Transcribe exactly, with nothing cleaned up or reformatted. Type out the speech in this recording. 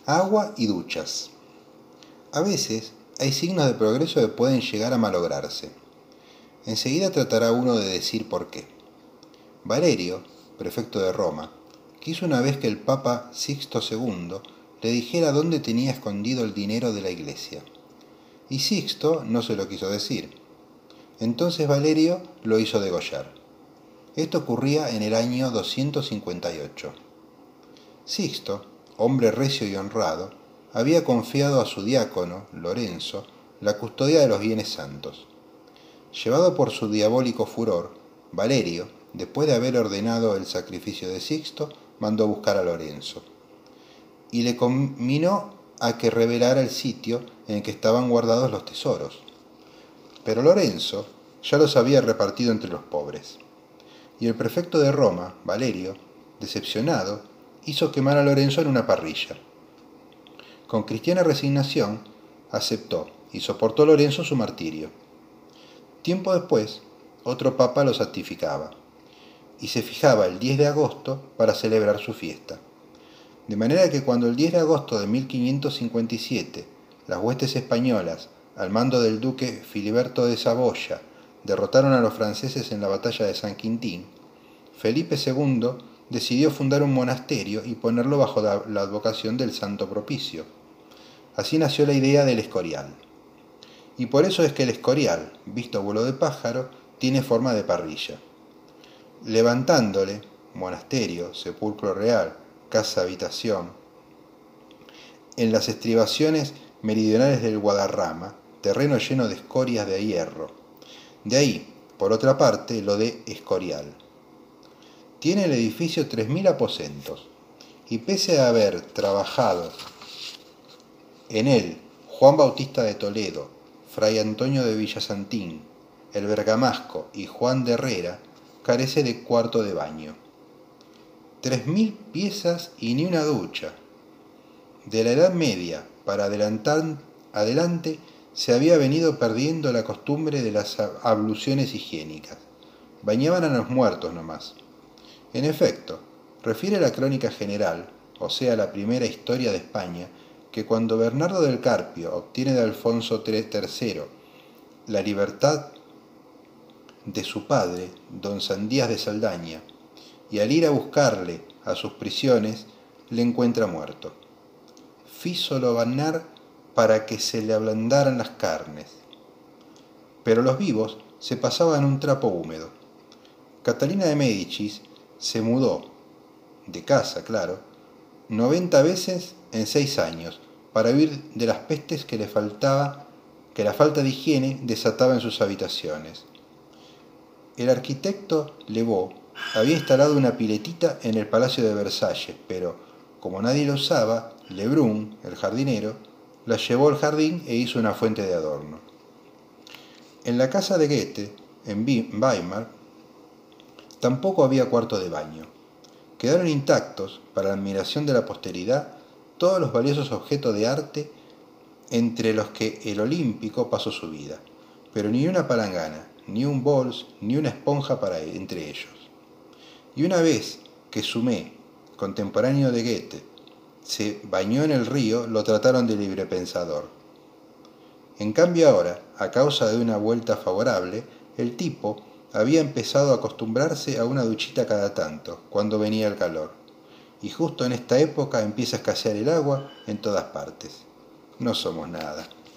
agua y duchas. A veces hay signos de progreso que pueden llegar a malograrse. Enseguida tratará uno de decir por qué. Valerio, prefecto de Roma, quiso una vez que el Papa Sixto segundo le dijera dónde tenía escondido el dinero de la iglesia. Y Sixto no se lo quiso decir. Entonces Valerio lo hizo degollar. Esto ocurría en el año doscientos cincuenta y ocho. Sixto, hombre recio y honrado, había confiado a su diácono, Lorenzo, la custodia de los bienes santos. Llevado por su diabólico furor, Valerio, después de haber ordenado el sacrificio de Sixto, mandó a buscar a Lorenzo, y le conminó a que revelara el sitio en el que estaban guardados los tesoros. Pero Lorenzo ya los había repartido entre los pobres, y el prefecto de Roma, Valerio, decepcionado, hizo quemar a Lorenzo en una parrilla. Con cristiana resignación, aceptó y soportó Lorenzo su martirio. Tiempo después, otro papa lo santificaba, y se fijaba el diez de agosto para celebrar su fiesta. De manera que cuando el diez de agosto de mil quinientos cincuenta y siete las huestes españolas, al mando del duque Filiberto de Saboya, derrotaron a los franceses en la batalla de San Quintín, Felipe segundo decidió fundar un monasterio y ponerlo bajo la, la advocación del Santo Propicio. Así nació la idea del Escorial. Y por eso es que el Escorial, visto a vuelo de pájaro, tiene forma de parrilla. Levantándole, monasterio, sepulcro real, casa habitación, en las estribaciones meridionales del Guadarrama, terreno lleno de escorias de hierro. De ahí, por otra parte, lo de Escorial. Tiene el edificio tres mil aposentos, y pese a haber trabajado en él Juan Bautista de Toledo, Fray Antonio de Villasantín, el Bergamasco y Juan de Herrera, carece de cuarto de baño. Tres mil piezas y ni una ducha. De la Edad Media para adelantar, adelante se había venido perdiendo la costumbre de las abluciones higiénicas. Bañaban a los muertos nomás. En efecto, refiere la Crónica General, o sea, la primera historia de España, que cuando Bernardo del Carpio obtiene de Alfonso tercero la libertad de su padre, don Sandías de Saldaña, y al ir a buscarle a sus prisiones, le encuentra muerto. Fízolo banar para que se le ablandaran las carnes. Pero los vivos se pasaban un trapo húmedo. Catalina de Médicis se mudó, de casa, claro, noventa veces en seis años, para huir de las pestes que le faltaba, que la falta de higiene desataba en sus habitaciones. El arquitecto Levaux había instalado una piletita en el Palacio de Versalles, pero, como nadie lo usaba, Lebrun, el jardinero, la llevó al jardín e hizo una fuente de adorno. En la casa de Goethe, en Weimar, tampoco había cuarto de baño. Quedaron intactos, para la admiración de la posteridad, todos los valiosos objetos de arte entre los que el Olímpico pasó su vida, pero ni una palangana, ni un bols, ni una esponja para entre ellos. Y una vez que Sumé, contemporáneo de Goethe, se bañó en el río, lo trataron de librepensador. En cambio ahora, a causa de una vuelta favorable, el tipo había empezado a acostumbrarse a una duchita cada tanto, cuando venía el calor. Y justo en esta época empieza a escasear el agua en todas partes. No somos nada.